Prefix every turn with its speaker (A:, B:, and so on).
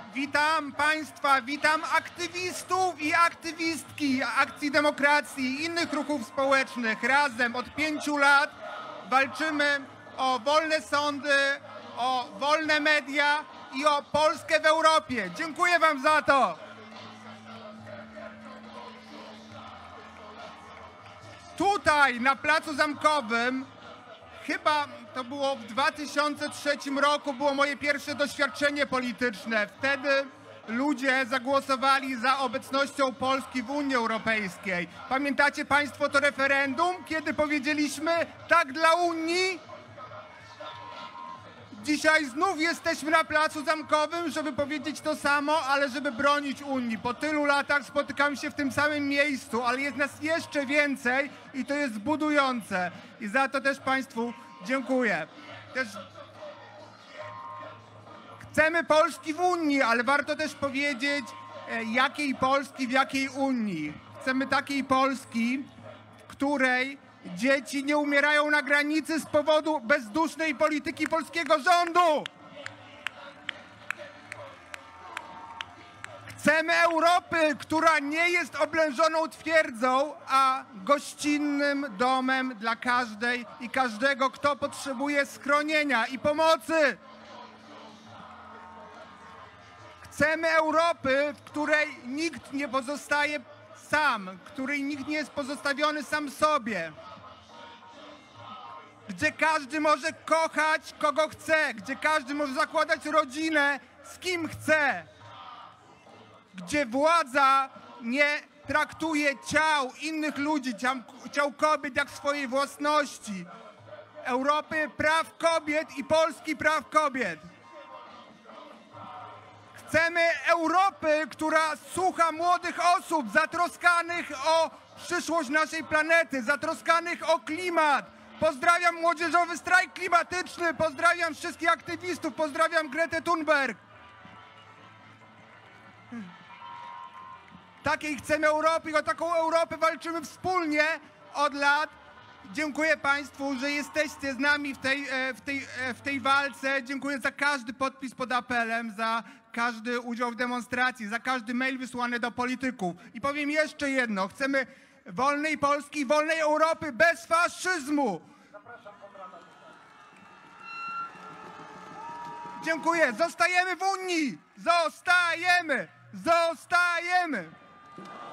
A: Witam Państwa, witam aktywistów i aktywistki Akcji Demokracji i innych ruchów społecznych. Razem od 5 lat walczymy o wolne sądy, o wolne media i o Polskę w Europie. Dziękuję Wam za to. Tutaj na Placu Zamkowym, chyba to było w 2003 roku, było moje pierwsze doświadczenie polityczne. Wtedy ludzie zagłosowali za obecnością Polski w Unii Europejskiej. Pamiętacie Państwo to referendum, kiedy powiedzieliśmy tak dla Unii? Dzisiaj znów jesteśmy na Placu Zamkowym, żeby powiedzieć to samo, ale żeby bronić Unii. Po tylu latach spotykamy się w tym samym miejscu, ale jest nas jeszcze więcej i to jest budujące. I za to też Państwu dziękuję. Chcemy Polski w Unii, ale warto też powiedzieć, jakiej Polski w jakiej Unii. Chcemy takiej Polski, w której dzieci nie umierają na granicy z powodu bezdusznej polityki polskiego rządu. Chcemy Europy, która nie jest oblężoną twierdzą, a gościnnym domem dla każdej i każdego, kto potrzebuje schronienia i pomocy. Chcemy Europy, w której nikt nie pozostaje sam, w której nikt nie jest pozostawiony sam sobie. Gdzie każdy może kochać kogo chce, gdzie każdy może zakładać rodzinę z kim chce. Gdzie władza nie traktuje ciał innych ludzi, ciał kobiet jak swojej własności. Europy praw kobiet i Polski praw kobiet. Chcemy Europy, która słucha młodych osób zatroskanych o przyszłość naszej planety, zatroskanych o klimat. Pozdrawiam młodzieżowy strajk klimatyczny, pozdrawiam wszystkich aktywistów, pozdrawiam Gretę Thunberg. Takiej chcemy Europy i o taką Europę walczymy wspólnie od lat. Dziękuję Państwu, że jesteście z nami w tej walce. Dziękuję za każdy podpis pod apelem, za każdy udział w demonstracji, za każdy mail wysłany do polityków. I powiem jeszcze jedno. Chcemy wolnej Polski, wolnej Europy bez faszyzmu. Dziękuję. Zostajemy w Unii. Zostajemy. Zostajemy.